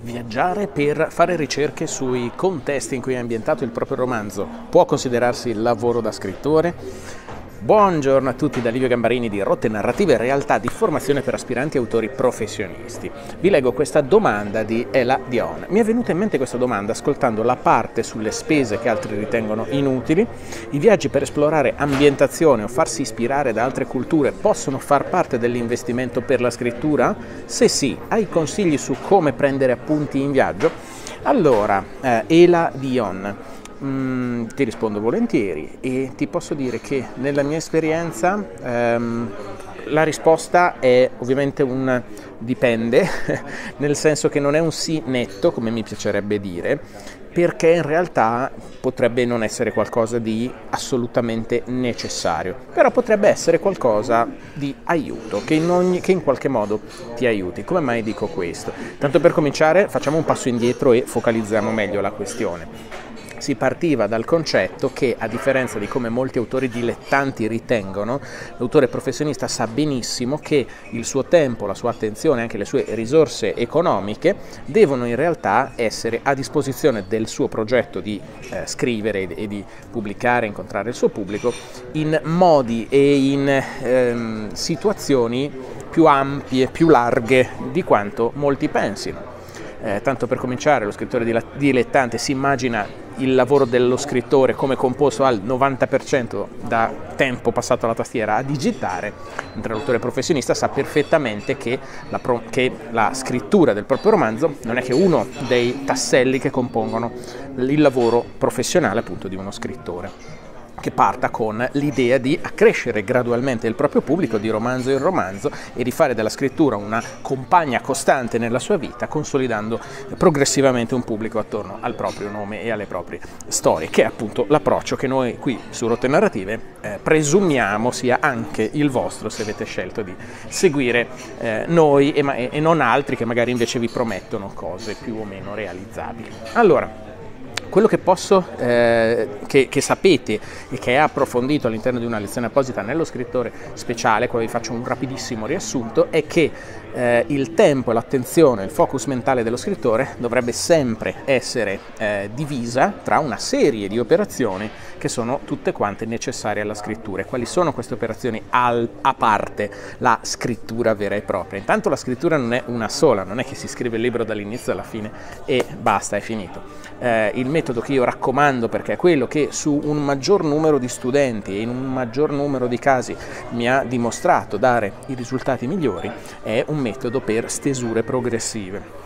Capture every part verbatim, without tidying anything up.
Viaggiare per fare ricerche sui contesti in cui è ambientato il proprio romanzo può considerarsi lavoro da scrittore? Buongiorno a tutti da Livio Gambarini di Rotte Narrative e Realtà di Formazione per Aspiranti Autori Professionisti. Vi leggo questa domanda di Ela Dion. Mi è venuta in mente questa domanda ascoltando la parte sulle spese che altri ritengono inutili. I viaggi per esplorare ambientazione o farsi ispirare da altre culture possono far parte dell'investimento per la scrittura? Se sì, hai consigli su come prendere appunti in viaggio? Allora, eh, Ela Dion. Mm, ti rispondo volentieri e ti posso dire che nella mia esperienza ehm, la risposta è ovviamente un dipende, nel senso che non è un sì netto come mi piacerebbe dire, perché in realtà potrebbe non essere qualcosa di assolutamente necessario, però potrebbe essere qualcosa di aiuto, che in, ogni, che in qualche modo ti aiuti. Come mai dico questo? Tanto per cominciare facciamo un passo indietro e focalizziamo meglio la questione. Si partiva dal concetto che, a differenza di come molti autori dilettanti ritengono, l'autore professionista sa benissimo che il suo tempo, la sua attenzione, anche le sue risorse economiche devono in realtà essere a disposizione del suo progetto di eh, scrivere e di pubblicare, incontrare il suo pubblico in modi e in ehm, situazioni più ampie, più larghe di quanto molti pensino. Eh, tanto per cominciare, lo scrittore dilettante si immagina il lavoro dello scrittore come composto al novanta per cento da tempo passato alla tastiera a digitare, mentre l'autore professionista sa perfettamente che la, pro che la scrittura del proprio romanzo non è che uno dei tasselli che compongono il lavoro professionale appunto di uno scrittore, che parta con l'idea di accrescere gradualmente il proprio pubblico di romanzo in romanzo e di fare della scrittura una compagna costante nella sua vita, consolidando progressivamente un pubblico attorno al proprio nome e alle proprie storie, che è appunto l'approccio che noi qui su Rotte Narrative eh, presumiamo sia anche il vostro, se avete scelto di seguire eh, noi e, e non altri che magari invece vi promettono cose più o meno realizzabili. Allora, quello che posso, eh, che, che sapete e che è approfondito all'interno di una lezione apposita nello scrittore speciale, qua vi faccio un rapidissimo riassunto, è che eh, il tempo, l'attenzione, il focus mentale dello scrittore dovrebbe sempre essere eh, divisa tra una serie di operazioni che sono tutte quante necessarie alla scrittura. E quali sono queste operazioni al, a parte la scrittura vera e propria? Intanto la scrittura non è una sola, non è che si scrive il libro dall'inizio alla fine e basta, è finito. Eh, il metodo che io raccomando, perché è quello che su un maggior numero di studenti e in un maggior numero di casi mi ha dimostrato dare i risultati migliori, è un metodo per stesure progressive.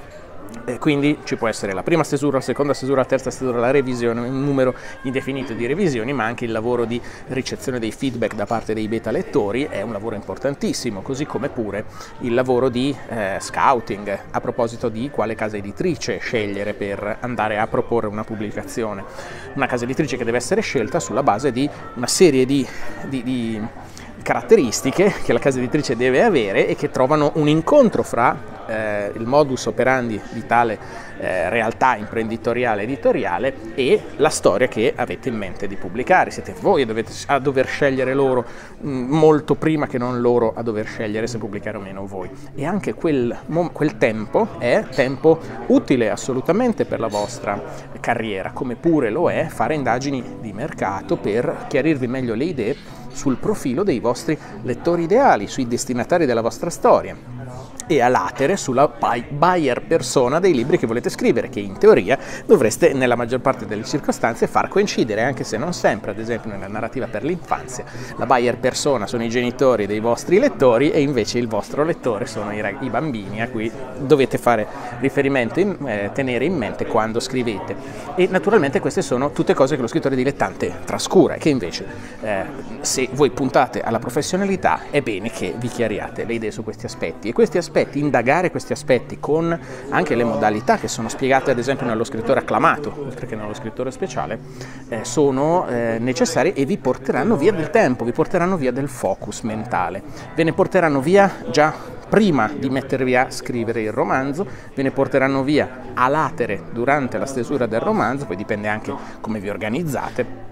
E quindi ci può essere la prima stesura, la seconda stesura, la terza stesura, la revisione, un numero indefinito di revisioni, ma anche il lavoro di ricezione dei feedback da parte dei beta lettori è un lavoro importantissimo, così come pure il lavoro di eh, scouting a proposito di quale casa editrice scegliere per andare a proporre una pubblicazione. Una casa editrice che deve essere scelta sulla base di una serie di, di, di caratteristiche che la casa editrice deve avere e che trovano un incontro fra eh, il modus operandi di tale eh, realtà imprenditoriale editoriale e la storia che avete in mente di pubblicare. Siete voi a, dovete, a dover scegliere loro mh, molto prima che non loro a dover scegliere se pubblicare o meno voi. E anche quel, quel tempo è tempo utile assolutamente per la vostra carriera, come pure lo è fare indagini di mercato per chiarirvi meglio le idee sul profilo dei vostri lettori ideali, sui destinatari della vostra storia e a latere sulla buyer persona dei libri che volete scrivere, che in teoria dovreste nella maggior parte delle circostanze far coincidere, anche se non sempre. Ad esempio nella narrativa per l'infanzia la buyer persona sono i genitori dei vostri lettori e invece il vostro lettore sono i, i bambini a cui dovete fare riferimento, in, eh, tenere in mente quando scrivete. E naturalmente queste sono tutte cose che lo scrittore dilettante trascura e che invece eh, se voi puntate alla professionalità è bene che vi chiariate le idee su questi aspetti, e questi aspetti, indagare questi aspetti con anche le modalità che sono spiegate ad esempio nello scrittore acclamato, oltre che nello scrittore speciale, eh, sono eh, necessarie e vi porteranno via del tempo, vi porteranno via del focus mentale, ve ne porteranno via già prima di mettervi a scrivere il romanzo, ve ne porteranno via a latere durante la stesura del romanzo, poi dipende anche come vi organizzate,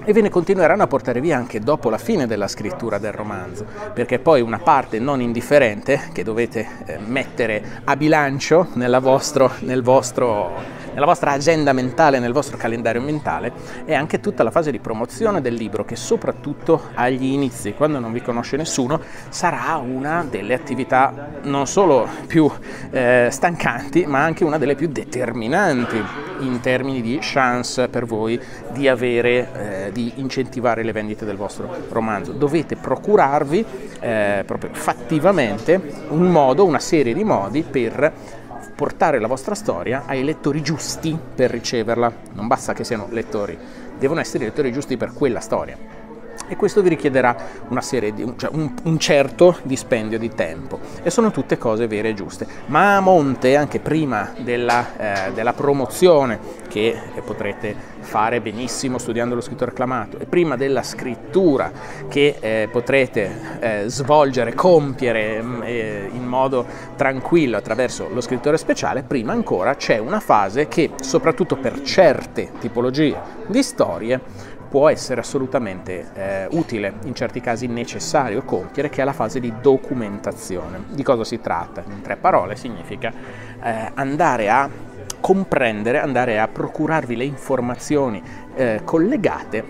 e ve ne continueranno a portare via anche dopo la fine della scrittura del romanzo, perché poi una parte non indifferente che dovete eh, mettere a bilancio nella, vostro, nel vostro, nella vostra agenda mentale, nel vostro calendario mentale, è anche tutta la fase di promozione del libro, che soprattutto agli inizi, quando non vi conosce nessuno, sarà una delle attività non solo più eh, stancanti, ma anche una delle più determinanti in termini di chance per voi di avere, eh, di incentivare le vendite del vostro romanzo. Dovete procurarvi eh, proprio fattivamente un modo, una serie di modi per portare la vostra storia ai lettori giusti per riceverla. Non basta che siano lettori, devono essere i lettori giusti per quella storia. E questo vi richiederà una serie di, cioè un, un certo dispendio di tempo, e sono tutte cose vere e giuste. Ma a monte, anche prima della, eh, della promozione, che potrete fare benissimo studiando lo scritto acclamato, e prima della scrittura, che eh, potrete eh, svolgere, compiere eh, in modo tranquillo attraverso lo scrittore speciale, prima ancora c'è una fase che, soprattutto per certe tipologie di storie, può essere assolutamente eh, utile, in certi casi necessario compiere, che è la fase di documentazione. Di cosa si tratta? In tre parole significa eh, andare a comprendere, andare a procurarvi le informazioni eh, collegate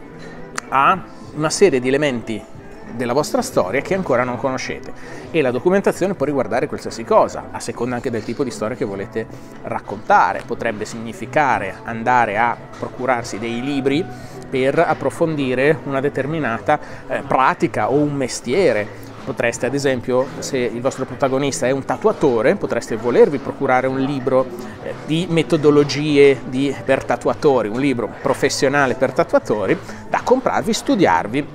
a una serie di elementi della vostra storia che ancora non conoscete, e la documentazione può riguardare qualsiasi cosa, a seconda anche del tipo di storia che volete raccontare. Potrebbe significare andare a procurarsi dei libri per approfondire una determinata eh, pratica o un mestiere. Potreste, ad esempio, se il vostro protagonista è un tatuatore, potreste volervi procurare un libro eh, di metodologie di, per tatuatori, un libro professionale per tatuatori da comprarvi, studiarvi,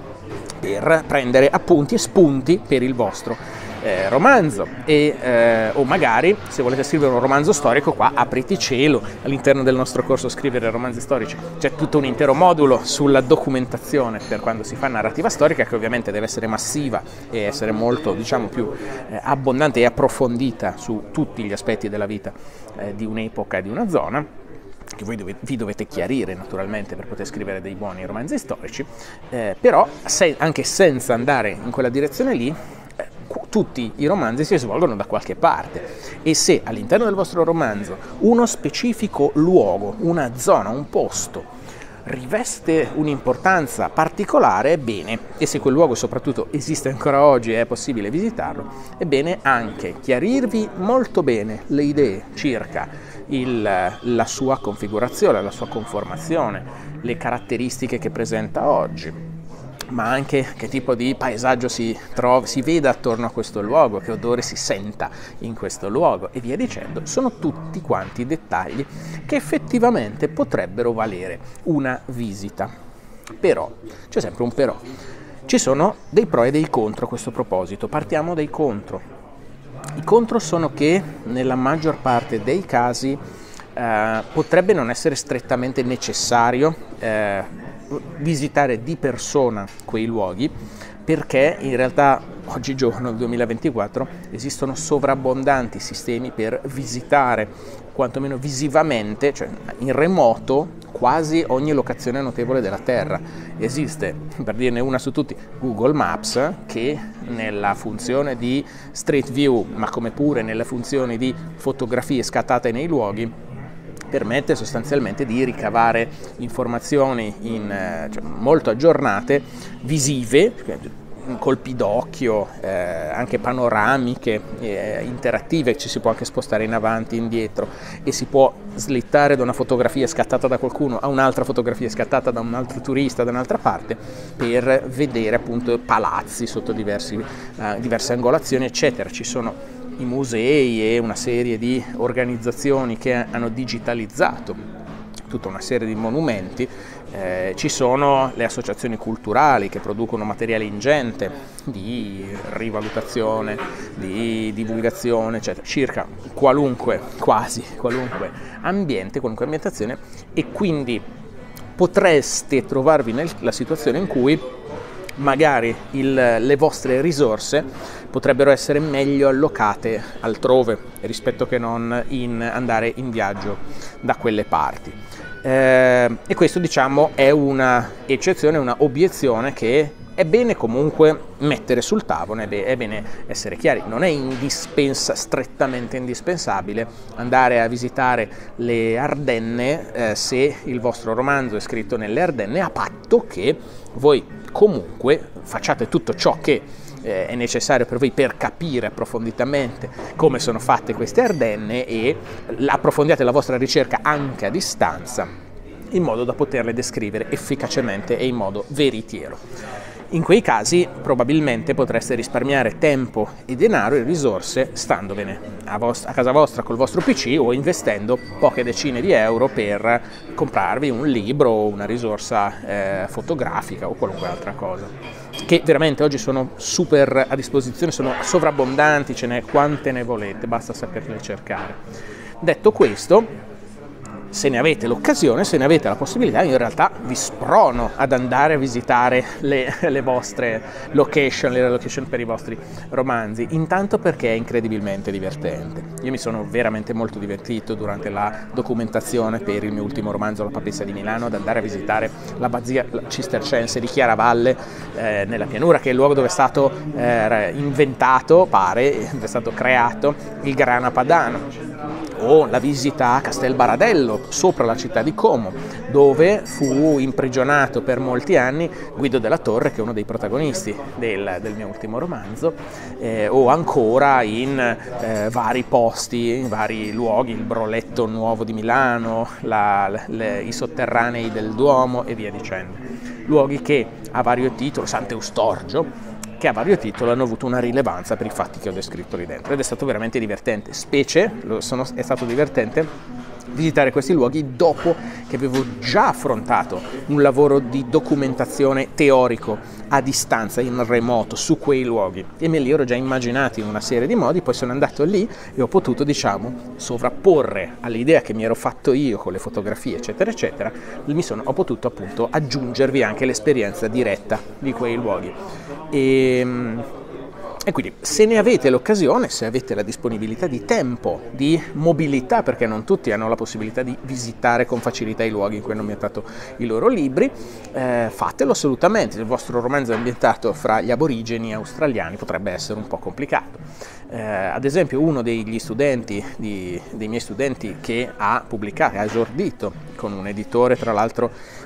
per prendere appunti e spunti per il vostro eh, romanzo. E, eh, o magari, se volete scrivere un romanzo storico, qua apriti cielo, all'interno del nostro corso Scrivere romanzi storici c'è tutto un intero modulo sulla documentazione per quando si fa narrativa storica, che ovviamente deve essere massiva e essere molto, diciamo, più eh, abbondante e approfondita su tutti gli aspetti della vita eh, di un'epoca e di una zona, che voi dovete, vi dovete chiarire naturalmente per poter scrivere dei buoni romanzi storici, eh, però se, anche senza andare in quella direzione lì, eh, tutti i romanzi si svolgono da qualche parte, e se all'interno del vostro romanzo uno specifico luogo, una zona, un posto riveste un'importanza particolare, bene, e se quel luogo soprattutto esiste ancora oggi e è possibile visitarlo, è bene anche chiarirvi molto bene le idee circa il, la sua configurazione, la sua conformazione, le caratteristiche che presenta oggi, ma anche che tipo di paesaggio si, trova, si veda attorno a questo luogo, che odore si senta in questo luogo, e via dicendo. Sono tutti quanti dettagli che effettivamente potrebbero valere una visita. Però, c'è sempre un però, ci sono dei pro e dei contro a questo proposito. Partiamo dai contro. I contro sono che nella maggior parte dei casi eh, potrebbe non essere strettamente necessario eh, visitare di persona quei luoghi, perché in realtà oggigiorno, nel duemilaventiquattro, esistono sovrabbondanti sistemi per visitare, quantomeno visivamente, cioè in remoto, quasi ogni locazione notevole della Terra. Esiste, per dirne una su tutti, Google Maps, che nella funzione di Street View, ma come pure nelle funzioni di fotografie scattate nei luoghi, permette sostanzialmente di ricavare informazioni in, eh, cioè, molto aggiornate, visive, colpi d'occhio, eh, anche panoramiche, eh, interattive, ci si può anche spostare in avanti e indietro, e si può slittare da una fotografia scattata da qualcuno a un'altra fotografia scattata da un altro turista da un'altra parte, per vedere appunto palazzi sotto diversi, eh, diverse angolazioni, eccetera. Ci sono i musei e una serie di organizzazioni che hanno digitalizzato tutta una serie di monumenti, eh, ci sono le associazioni culturali che producono materiale ingente di rivalutazione, di divulgazione, eccetera, circa qualunque, quasi qualunque ambiente, qualunque ambientazione, e quindi potreste trovarvi nella situazione in cui magari il, le vostre risorse potrebbero essere meglio allocate altrove rispetto che non in andare in viaggio da quelle parti. eh, e questo diciamo è una eccezione, una obiezione che è bene comunque mettere sul tavolo, è, be- è bene essere chiari, non è indispensa- strettamente indispensabile andare a visitare le Ardenne eh, se il vostro romanzo è scritto nelle Ardenne, a patto che voi comunque facciate tutto ciò che eh, è necessario per voi per capire approfonditamente come sono fatte queste Ardenne e approfondiate la vostra ricerca anche a distanza, in modo da poterle descrivere efficacemente e in modo veritiero. In quei casi probabilmente potreste risparmiare tempo e denaro e risorse standovene a, vost- a casa vostra col vostro P C o investendo poche decine di euro per comprarvi un libro o una risorsa eh, fotografica o qualunque altra cosa, che veramente oggi sono super a disposizione, sono sovrabbondanti, ce n'è quante ne volete, basta saperle cercare. Detto questo, se ne avete l'occasione, se ne avete la possibilità, in realtà vi sprono ad andare a visitare le, le vostre location, le location per i vostri romanzi, intanto perché è incredibilmente divertente. Io mi sono veramente molto divertito durante la documentazione per il mio ultimo romanzo, La Papessa di Milano, ad andare a visitare l'abbazia cistercense di Chiaravalle eh, nella pianura, che è il luogo dove è stato eh, inventato, pare, dove è stato creato il grana padano, o la visita a Castel Baradello, sopra la città di Como, dove fu imprigionato per molti anni Guido della Torre, che è uno dei protagonisti del, del mio ultimo romanzo, eh, o ancora in eh, vari posti, in vari luoghi, il Broletto Nuovo di Milano, la, le, i sotterranei del Duomo e via dicendo. Luoghi che a vario titolo, Sant'Eustorgio, che a vario titolo hanno avuto una rilevanza per i fatti che ho descritto lì dentro, ed è stato veramente divertente, specie lo sono, è stato divertente visitare questi luoghi dopo che avevo già affrontato un lavoro di documentazione teorico a distanza, in remoto, su quei luoghi, e me li ero già immaginati in una serie di modi. Poi sono andato lì e ho potuto, diciamo, sovrapporre all'idea che mi ero fatto io con le fotografie eccetera eccetera, mi sono, ho potuto appunto aggiungervi anche l'esperienza diretta di quei luoghi. E, E quindi, se ne avete l'occasione, se avete la disponibilità di tempo, di mobilità, perché non tutti hanno la possibilità di visitare con facilità i luoghi in cui hanno ambientato i loro libri, eh, fatelo assolutamente. Se il vostro romanzo è ambientato fra gli aborigeni australiani potrebbe essere un po' complicato. Eh, ad esempio, uno degli studenti, di, dei miei studenti che ha pubblicato, ha esordito con un editore, tra l'altro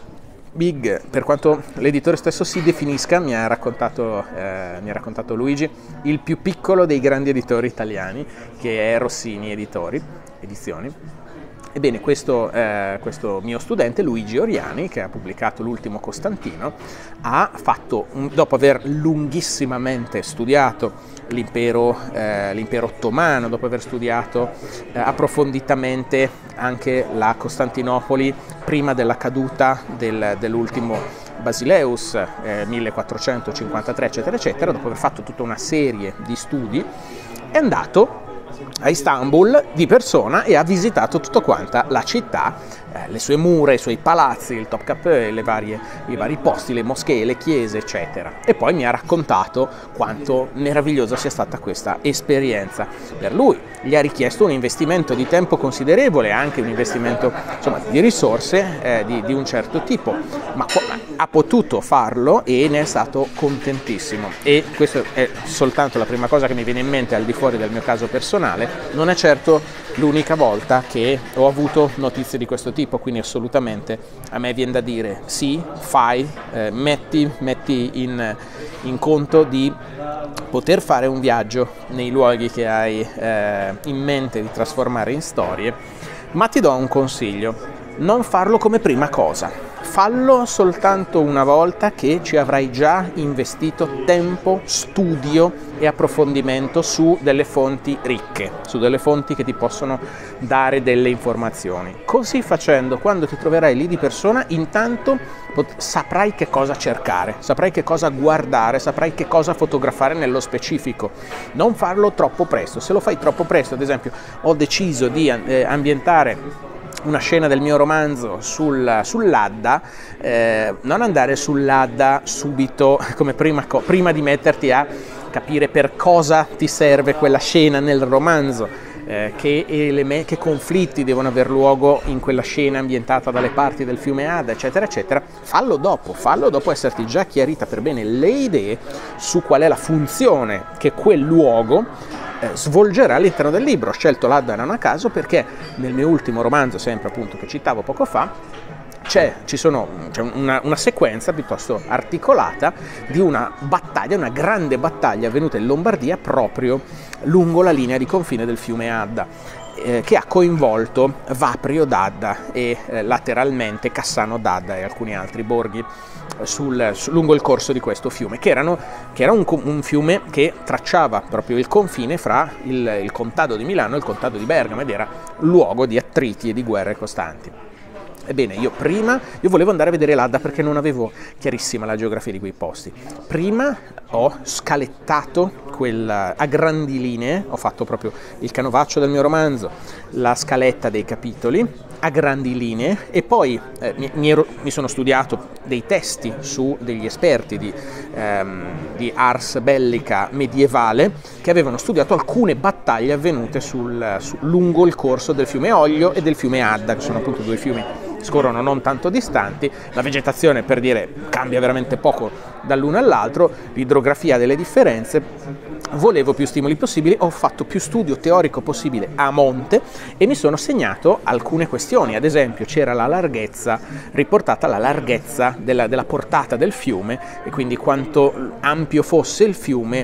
big, per quanto l'editore stesso si definisca, mi ha raccontato, eh, mi ha raccontato Luigi, il più piccolo dei grandi editori italiani, che è Rossini Editori, Edizioni. Ebbene, questo, eh, questo mio studente, Luigi Oriani, che ha pubblicato l'ultimo Costantino, ha fatto, un, dopo aver lunghissimamente studiato l'impero, eh, l'impero ottomano, dopo aver studiato eh, approfonditamente anche la Costantinopoli prima della caduta del, dell'ultimo Basileus, eh, millequattrocentocinquantatré eccetera eccetera, dopo aver fatto tutta una serie di studi, è andato a Istanbul di persona e ha visitato tutta quanta la città, eh, le sue mura, i suoi palazzi, il Topkapı, le varie, i vari posti, le moschee, le chiese, eccetera. E poi mi ha raccontato quanto meravigliosa sia stata questa esperienza per lui. Gli ha richiesto un investimento di tempo considerevole, anche un investimento, insomma, di risorse eh, di, di un certo tipo, ma ha potuto farlo e ne è stato contentissimo. E questa è soltanto la prima cosa che mi viene in mente al di fuori del mio caso personale. Non è certo l'unica volta che ho avuto notizie di questo tipo, quindi assolutamente a me viene da dire sì, fai, eh, metti, metti in, in conto di poter fare un viaggio nei luoghi che hai eh, in mente di trasformare in storie, ma ti do un consiglio: non farlo come prima cosa. Fallo soltanto una volta che ci avrai già investito tempo, studio e approfondimento su delle fonti ricche, su delle fonti che ti possono dare delle informazioni. Così facendo, quando ti troverai lì di persona, intanto saprai che cosa cercare, saprai che cosa guardare, saprai che cosa fotografare nello specifico. Non farlo troppo presto. Se lo fai troppo presto, ad esempio, ho deciso di eh, ambientare una scena del mio romanzo sul, sull'Adda, eh, non andare sull'Adda subito come prima, prima di metterti a capire per cosa ti serve quella scena nel romanzo. eh, che, eleme- che conflitti devono aver luogo in quella scena ambientata dalle parti del fiume Adda, eccetera, eccetera, fallo dopo, fallo dopo esserti già chiarita per bene le idee su qual è la funzione che quel luogo eh, svolgerà all'interno del libro. Ho scelto l'Adda non a caso perché nel mio ultimo romanzo, sempre appunto che citavo poco fa, C'è, ci sono, c'è una, una sequenza piuttosto articolata di una battaglia, una grande battaglia avvenuta in Lombardia proprio lungo la linea di confine del fiume Adda, eh, che ha coinvolto Vaprio d'Adda e eh, lateralmente Cassano d'Adda e alcuni altri borghi sul, su, lungo il corso di questo fiume, che, erano, che era un, un fiume che tracciava proprio il confine fra il, il contado di Milano e il contado di Bergamo ed era luogo di attriti e di guerre costanti. Ebbene, io prima, io volevo andare a vedere l'Adda perché non avevo chiarissima la geografia di quei posti. Prima ho scalettato quella, a grandi linee, ho fatto proprio il canovaccio del mio romanzo, la scaletta dei capitoli, a grandi linee, e poi eh, mi, mi, ero, mi sono studiato dei testi su degli esperti di, ehm, di ars bellica medievale che avevano studiato alcune battaglie avvenute sul, su, lungo il corso del fiume Oglio e del fiume Adda, che sono appunto due fiumi scorrono non tanto distanti. La vegetazione, per dire, cambia veramente poco dall'uno all'altro, l'idrografia ha delle differenze. Volevo più stimoli possibili, ho fatto più studio teorico possibile a monte e mi sono segnato alcune questioni. Ad esempio c'era la larghezza, riportata la larghezza della, della portata del fiume e quindi quanto ampio fosse il fiume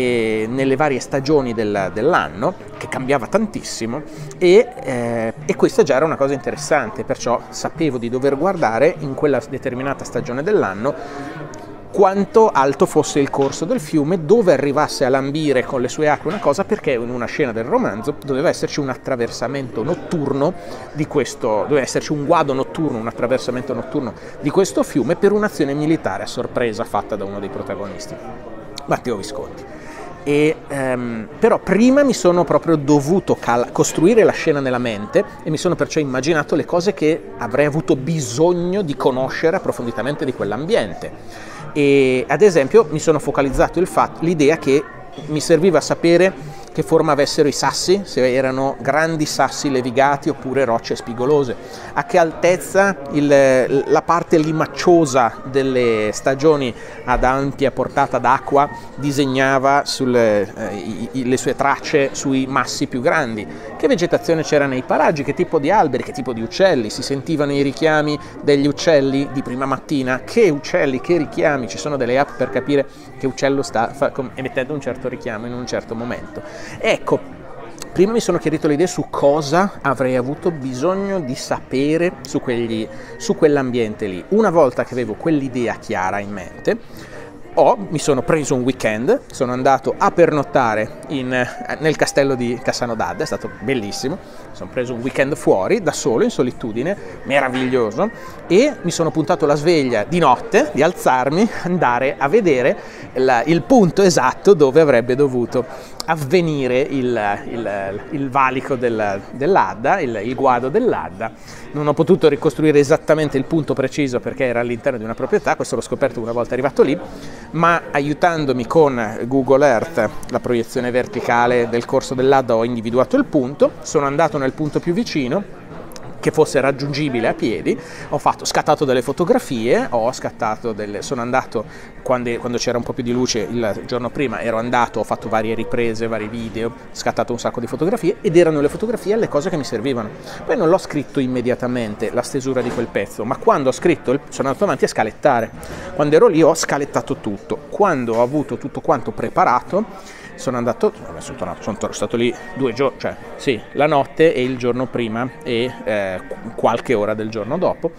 e nelle varie stagioni del, dell'anno, che cambiava tantissimo, e, eh, e questa già era una cosa interessante, perciò sapevo di dover guardare in quella determinata stagione dell'anno quanto alto fosse il corso del fiume, dove arrivasse a lambire con le sue acque una cosa, perché in una scena del romanzo doveva esserci un attraversamento notturno di questo, doveva esserci un guado notturno, un attraversamento notturno di questo fiume per un'azione militare a sorpresa fatta da uno dei protagonisti, Matteo Visconti. E, ehm, però prima mi sono proprio dovuto cal- costruire la scena nella mente e mi sono perciò immaginato le cose che avrei avuto bisogno di conoscere approfonditamente di quell'ambiente. E ad esempio mi sono focalizzato il fatto, l'idea che mi serviva sapere che forma avessero i sassi, se erano grandi sassi levigati oppure rocce spigolose, a che altezza il, la parte limacciosa delle stagioni ad ampia portata d'acqua disegnava sulle eh, i, le sue tracce sui massi più grandi, che vegetazione c'era nei paraggi, che tipo di alberi, che tipo di uccelli, si sentivano i richiami degli uccelli di prima mattina, che uccelli, che richiami, ci sono delle app per capire che uccello sta fa, emettendo un certo richiamo in un certo momento. Ecco, prima mi sono chiarito le idee su cosa avrei avuto bisogno di sapere su, quegli, su quell'ambiente lì. Una volta che avevo quell'idea chiara in mente, Oh, mi sono preso un weekend, sono andato a pernottare in, nel castello di Cassano d'Adda, è stato bellissimo, mi sono preso un weekend fuori, da solo, in solitudine, meraviglioso, e mi sono puntato la sveglia di notte, di alzarmi, andare a vedere la, il punto esatto dove avrebbe dovuto avvenire il, il, il valico del, dell'Adda, il, il guado dell'Adda. Non ho potuto ricostruire esattamente il punto preciso perché era all'interno di una proprietà, questo l'ho scoperto una volta arrivato lì, ma aiutandomi con Google Earth, la proiezione verticale del corso dell'Adda, ho individuato il punto, sono andato nel punto più vicino, che fosse raggiungibile a piedi, ho fatto, scattato delle fotografie, ho scattato delle, sono andato quando, quando c'era un po' più di luce il giorno prima, ero andato, ho fatto varie riprese, vari video, scattato un sacco di fotografie ed erano le fotografie le cose che mi servivano. Poi non l'ho scritto immediatamente la stesura di quel pezzo, ma quando ho scritto sono andato avanti a scalettare. Quando ero lì ho scalettato tutto. Quando ho avuto tutto quanto preparato, sono andato, sono, tornato, sono stato lì due giorni, cioè sì, la notte e il giorno prima e eh, qualche ora del giorno dopo,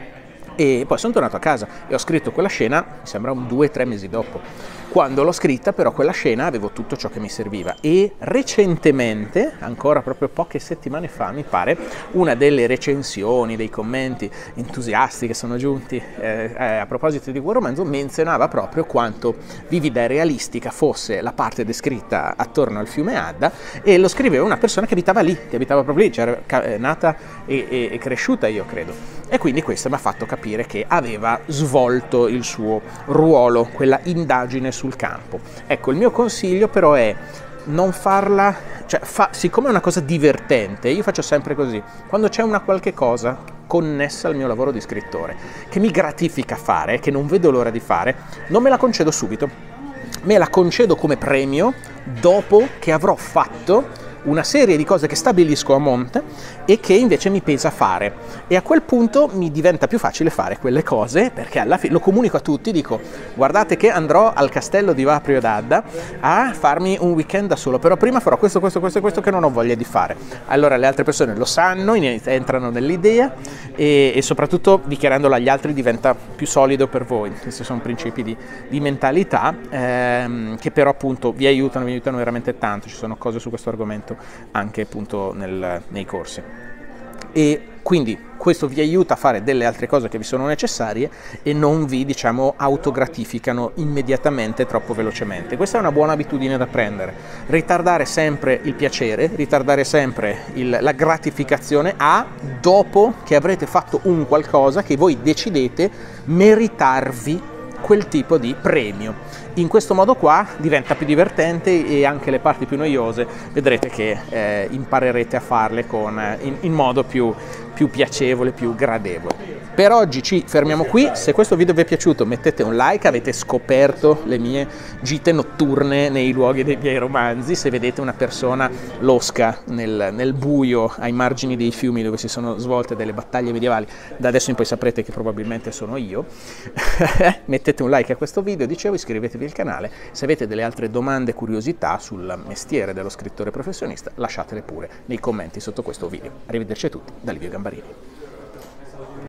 e poi sono tornato a casa e ho scritto quella scena, mi sembra un due o tre mesi dopo. Quando l'ho scritta però quella scena avevo tutto ciò che mi serviva, e recentemente, ancora proprio poche settimane fa mi pare, una delle recensioni, dei commenti entusiasti che sono giunti eh, eh, a proposito di quel romanzo menzionava proprio quanto vivida e realistica fosse la parte descritta attorno al fiume Adda, e lo scriveva una persona che abitava lì, che abitava proprio lì, cioè era nata e, e, e cresciuta, io credo, e quindi questo mi ha fatto capire che aveva svolto il suo ruolo, quella indagine sul campo. Ecco, il mio consiglio però è non farla cioè, fa, siccome è una cosa divertente, io faccio sempre così, quando c'è una qualche cosa connessa al mio lavoro di scrittore, che mi gratifica fare, che non vedo l'ora di fare, non me la concedo subito, me la concedo come premio dopo che avrò fatto una serie di cose che stabilisco a monte e che invece mi pesa fare, e a quel punto mi diventa più facile fare quelle cose, perché alla fine lo comunico a tutti, dico guardate che andrò al castello di Vaprio d'Adda a farmi un weekend da solo, però prima farò questo, questo, questo e questo che non ho voglia di fare. Allora le altre persone lo sanno, entrano nell'idea e, e soprattutto dichiarandolo agli altri diventa più solido per voi. Questi sono principi di, di mentalità ehm, che però appunto vi aiutano, vi aiutano veramente tanto. Ci sono cose su questo argomento anche appunto nel, nei corsi, e quindi questo vi aiuta a fare delle altre cose che vi sono necessarie e non vi, diciamo, autogratificano immediatamente troppo velocemente. Questa è una buona abitudine da prendere, ritardare sempre il piacere, ritardare sempre il, la gratificazione a dopo che avrete fatto un qualcosa che voi decidete meritarvi quel tipo di premio. In questo modo qua diventa più divertente e anche le parti più noiose vedrete che eh, imparerete a farle con, in, in modo più, più piacevole, più gradevole. Per oggi ci fermiamo qui. Se questo video vi è piaciuto mettete un like, avete scoperto le mie gite notturne nei luoghi dei miei romanzi. Se vedete una persona losca nel, nel buio ai margini dei fiumi dove si sono svolte delle battaglie medievali, da adesso in poi saprete che probabilmente sono io. Mettete un like a questo video, dicevo, iscrivetevi al canale. Se avete delle altre domande e curiosità sul mestiere dello scrittore professionista, lasciatele pure nei commenti sotto questo video. Arrivederci a tutti da Livio Gambarini.